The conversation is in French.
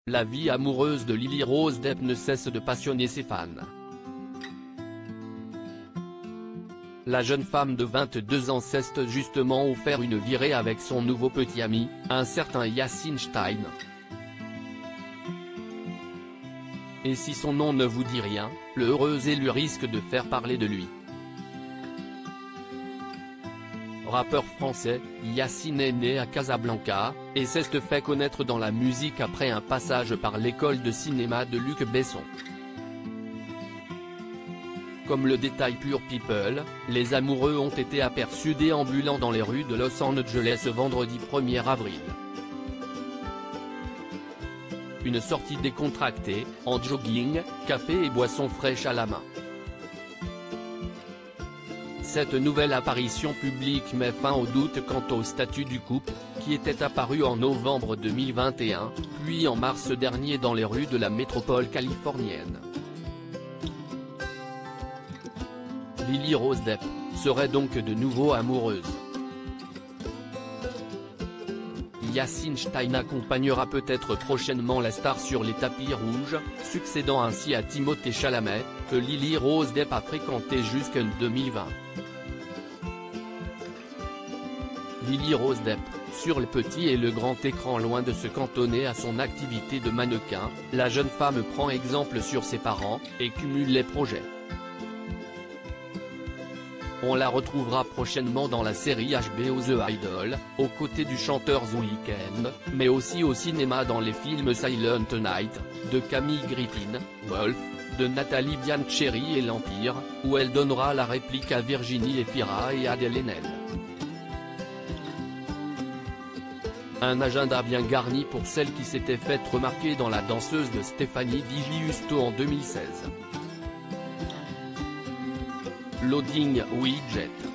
La vie amoureuse de Lily Rose Depp ne cesse de passionner ses fans. La jeune femme de 22 ans s'est justement offert une virée avec son nouveau petit ami, un certain Yacine Stein. Et si son nom ne vous dit rien, le heureux élu risque de faire parler de lui. Rappeur français, Yacine est né à Casablanca, et s'est fait connaître dans la musique après un passage par l'école de cinéma de Luc Besson. Comme le détail Pure People, les amoureux ont été aperçus déambulant dans les rues de Los Angeles vendredi 1er avril. Une sortie décontractée, en jogging, café et boissons fraîches à la main. Cette nouvelle apparition publique met fin au doute quant au statut du couple, qui était apparu en novembre 2021, puis en mars dernier dans les rues de la métropole californienne. Lily Rose Depp serait donc de nouveau amoureuse. Yacine Stein accompagnera peut-être prochainement la star sur les tapis rouges, succédant ainsi à Timothée Chalamet, que Lily Rose Depp a fréquenté jusqu'en 2020. Lily Rose Depp, sur le petit et le grand écran. Loin de se cantonner à son activité de mannequin, la jeune femme prend exemple sur ses parents, et cumule les projets. On la retrouvera prochainement dans la série HBO The Idol, aux côtés du chanteur The Weeknd, mais aussi au cinéma dans les films Silent Night, de Camille Griffin, Wolf, de Nathalie Biancheri et l'Empire, où elle donnera la réplique à Virginie Efira et Adèle Haenel. Un agenda bien garni pour celle qui s'était faite remarquer dans La danseuse de Stéphanie Di Giusto en 2016. Loading Widget.